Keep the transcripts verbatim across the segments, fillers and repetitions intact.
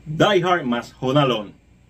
Die Hard más Home Alone.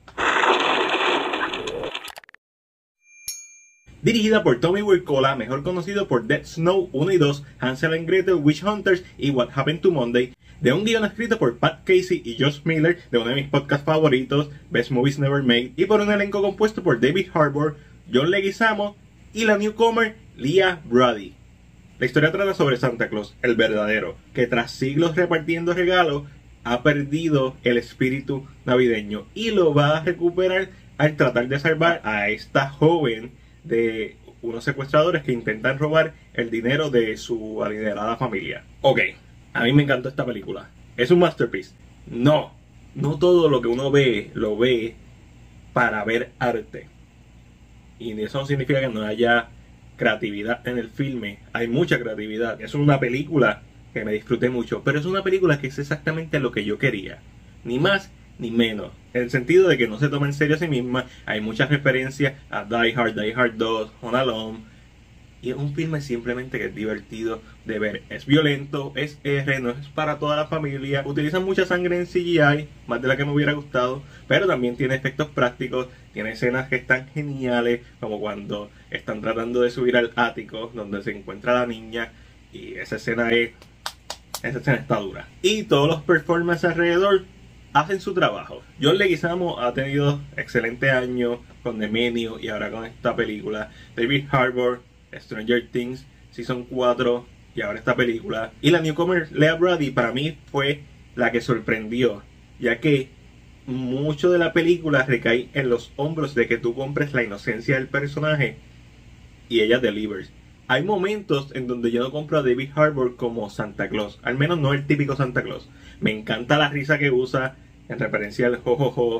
Dirigida por Tommy Wirkola, mejor conocido por Dead Snow uno y dos, Hansel and Gretel, Witch Hunters y What Happened to Monday, de un guion escrito por Pat Casey y Josh Miller, de uno de mis podcasts favoritos, Best Movies Never Made, y por un elenco compuesto por David Harbour, John Leguizamo y la newcomer Leah Brady. La historia trata sobre Santa Claus, el verdadero, que tras siglos repartiendo regalos, ha perdido el espíritu navideño y lo va a recuperar al tratar de salvar a esta joven de unos secuestradores que intentan robar el dinero de su adinerada familia. Ok, a mí me encantó esta película. ¿Es un masterpiece? No, no todo lo que uno ve, lo ve para ver arte. Y eso no significa que no haya creatividad en el filme. Hay mucha creatividad. Es una película que me disfruté mucho, pero es una película que es exactamente lo que yo quería. Ni más ni menos, en el sentido de que no se toma en serio a sí misma. Hay muchas referencias a Die Hard, Die Hard dos, Home Alone, y es un filme simplemente que es divertido de ver. Es violento, es R, no es para toda la familia, utilizan mucha sangre en C G I, más de la que me hubiera gustado, pero también tiene efectos prácticos, tiene escenas que están geniales, como cuando están tratando de subir al ático donde se encuentra la niña, y esa escena es esa escena está dura, y todos los performances alrededor hacen su trabajo. John Leguizamo ha tenido excelente año con The Menu y ahora con esta película. David Harbour, Stranger Things Season cuatro y ahora esta película. Y la newcomer Leah Brady para mí fue la que sorprendió, ya que mucho de la película recae en los hombros de que tú compres la inocencia del personaje y ella delivers. Hay momentos en donde yo no compro a David Harbour como Santa Claus, al menos no el típico Santa Claus. Me encanta la risa que usa en referencia al jojojo.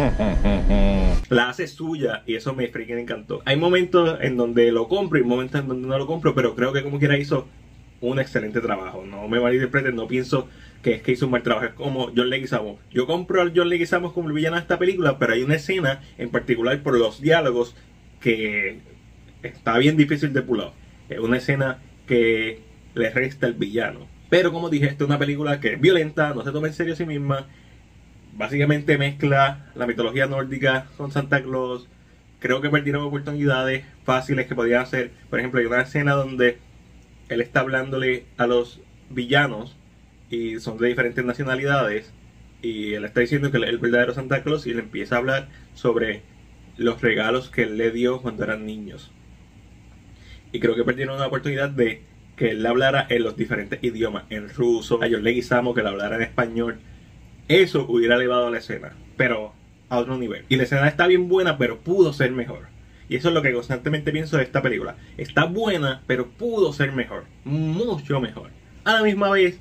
La hace suya y eso me freaking encantó. Hay momentos en donde lo compro y momentos en donde no lo compro, pero creo que como quiera hizo un excelente trabajo. No me malinterpreten, no pienso que es que hizo un mal trabajo. Es como John Leguizamo. Yo compro a John Leguizamo como el villano de esta película, pero hay una escena en particular por los diálogos que está bien difícil de pull off. Es una escena que le resta el villano. Pero como dije, esta es una película que es violenta, no se toma en serio a sí misma. Básicamente mezcla la mitología nórdica con Santa Claus. Creo que perdieron oportunidades fáciles que podían hacer. Por ejemplo, hay una escena donde él está hablándole a los villanos y son de diferentes nacionalidades. Y él está diciendo que él es el verdadero Santa Claus y le empieza a hablar sobre los regalos que él le dio cuando eran niños. Y creo que perdieron una oportunidad de que él hablara en los diferentes idiomas, en ruso, a John Leguizamo que le hablara en español. Eso hubiera elevado la escena, pero a otro nivel. Y la escena está bien buena, pero pudo ser mejor. Y eso es lo que constantemente pienso de esta película. Está buena, pero pudo ser mejor. Mucho mejor. A la misma vez,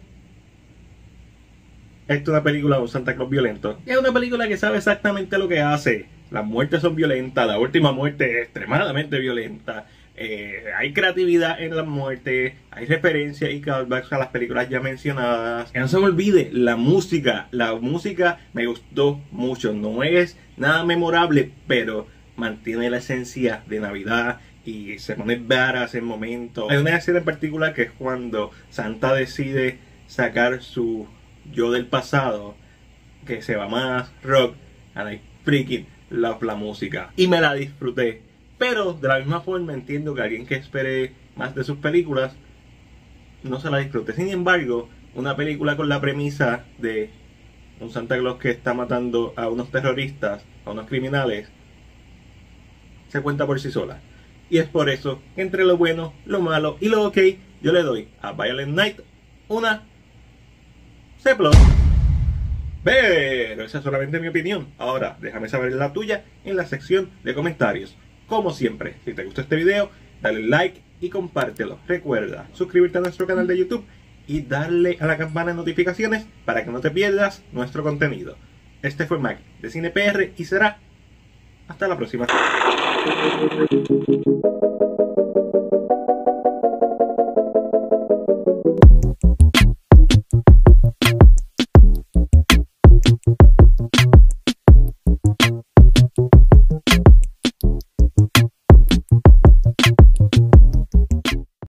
esta es una película de un Santa Claus violento. Y es una película que sabe exactamente lo que hace. Las muertes son violentas, la última muerte es extremadamente violenta. Eh, hay creatividad en las muertes, hay referencias y callbacks a las películas ya mencionadas. Que no se me olvide, la música, la música me gustó mucho. No es nada memorable, pero mantiene la esencia de Navidad y se pone badass en momentos. Hay una escena en particular que es cuando Santa decide sacar su yo del pasado, que se va más rock, and I freaking love la música y me la disfruté. Pero de la misma forma entiendo que alguien que espere más de sus películas no se la disfrute. Sin embargo, una película con la premisa de un Santa Claus que está matando a unos terroristas, a unos criminales, se cuenta por sí sola. Y es por eso que entre lo bueno, lo malo y lo ok, yo le doy a Violent Night una C plus. Pero esa es solamente mi opinión. Ahora déjame saber la tuya en la sección de comentarios. Como siempre, si te gustó este video, dale like y compártelo. Recuerda suscribirte a nuestro canal de YouTube y darle a la campana de notificaciones para que no te pierdas nuestro contenido. Este fue Mac de Cine P R y será hasta la próxima.